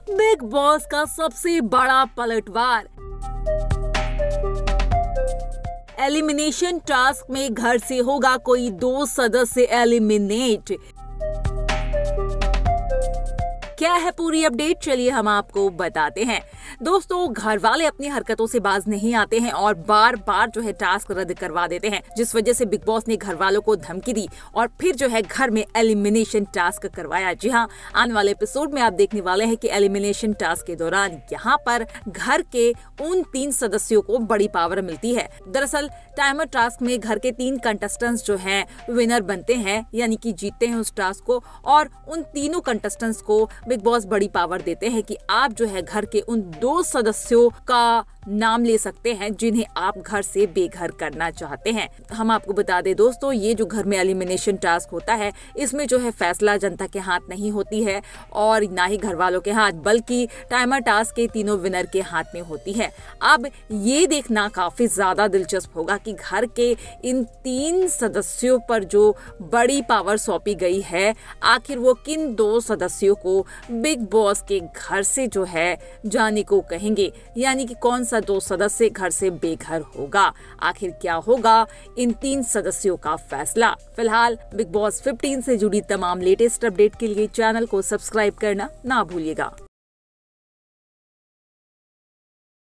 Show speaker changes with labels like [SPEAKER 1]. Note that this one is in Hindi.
[SPEAKER 1] बिग बॉस का सबसे बड़ा पलटवार। एलिमिनेशन टास्क में घर से होगा कोई 2 सदस्य एलिमिनेट। क्या है पूरी अपडेट, चलिए हम आपको बताते हैं। दोस्तों, घर वाले अपनी हरकतों से बाज नहीं आते हैं और बार बार जो है टास्क रद्द करवा देते हैं, जिस वजह से बिग बॉस ने घर वालों को धमकी दी और फिर जो है घर में एलिमिनेशन टास्क करवाया। जी हाँ, आने वाले एपिसोड में आप देखने वाले हैं कि एलिमिनेशन टास्क के दौरान यहाँ पर घर के उन 3 सदस्यों को बड़ी पावर मिलती है। दरअसल टाइमर टास्क में घर के 3 कंटेस्टेंट्स जो हैं विनर बनते हैं, यानी कि जीतते हैं उस टास्क को, और उन तीनों कंटेस्टेंट्स को बिग बॉस बड़ी पावर देते हैं कि आप जो है घर के उन 2 सदस्यों का नाम ले सकते हैं जिन्हें आप घर से बेघर करना चाहते हैं। हम आपको बता दें दोस्तों, ये जो घर में एलिमिनेशन टास्क होता है, इसमें जो है फैसला जनता के हाथ नहीं होती है और ना ही घर वालों के हाथ, बल्कि टाइमर टास्क के तीनों विनर के हाथ में होती है। अब ये देखना काफी ज्यादा दिलचस्प होगा कि घर के इन 3 सदस्यों पर जो बड़ी पावर सौंपी गई है, आखिर वो किन 2 सदस्यों को बिग बॉस के घर से जो है जाने को कहेंगे, यानी कि कौन सा 2 सदस्य घर से बेघर होगा। आखिर क्या होगा इन 3 सदस्यों का फैसला। फिलहाल बिग बॉस 15 से जुड़ी तमाम लेटेस्ट अपडेट के लिए चैनल को सब्सक्राइब करना ना भूलिएगा।